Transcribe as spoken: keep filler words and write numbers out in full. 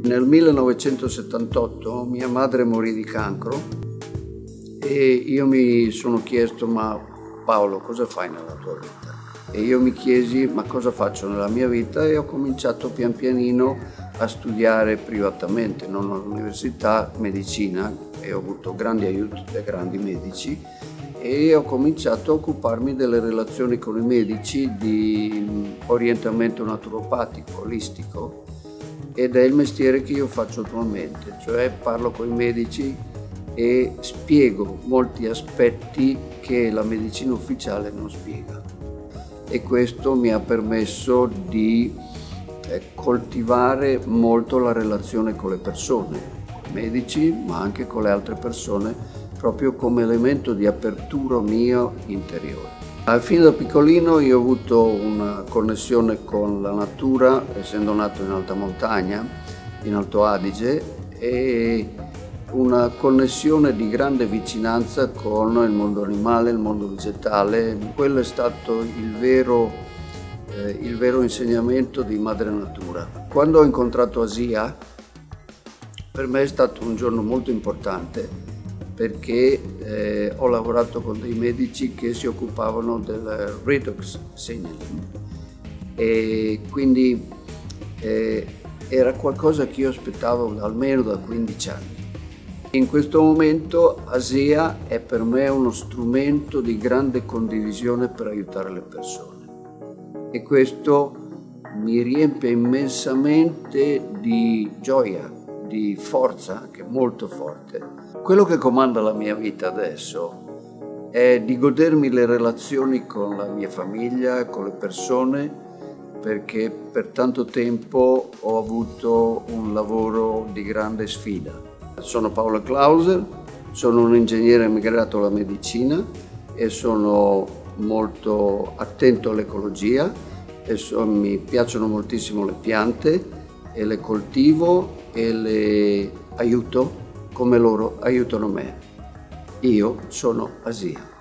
Nel millenovecentosettantotto mia madre morì di cancro e io mi sono chiesto: ma Paolo, cosa fai nella tua vita? E io mi chiesi: ma cosa faccio nella mia vita? E ho cominciato pian pianino a studiare privatamente, non all'università, medicina, e ho avuto grandi aiuti da grandi medici, e ho cominciato a occuparmi delle relazioni con i medici di orientamento naturopatico, olistico, ed è il mestiere che io faccio attualmente, cioè parlo con i medici e spiego molti aspetti che la medicina ufficiale non spiega, e questo mi ha permesso di eh, coltivare molto la relazione con le persone, con i medici ma anche con le altre persone, proprio come elemento di apertura mio interiore. Fin da piccolino io ho avuto una connessione con la natura, essendo nato in alta montagna, in Alto Adige, e una connessione di grande vicinanza con il mondo animale, il mondo vegetale. Quello è stato il vero, eh, il vero insegnamento di Madre Natura. Quando ho incontrato Asia, per me è stato un giorno molto importante, perché eh, ho lavorato con dei medici che si occupavano del redox signaling, e quindi eh, era qualcosa che io aspettavo almeno da quindici anni. In questo momento Asia è per me uno strumento di grande condivisione per aiutare le persone, e questo mi riempie immensamente di gioia, di forza, anche molto forte. Quello che comanda la mia vita adesso è di godermi le relazioni con la mia famiglia, con le persone, perché per tanto tempo ho avuto un lavoro di grande sfida. Sono Paolo Klauser, sono un ingegnere emigrato alla medicina e sono molto attento all'ecologia, e so, mi piacciono moltissimo le piante e le coltivo e le aiuto come loro aiutano me. Io sono Asia.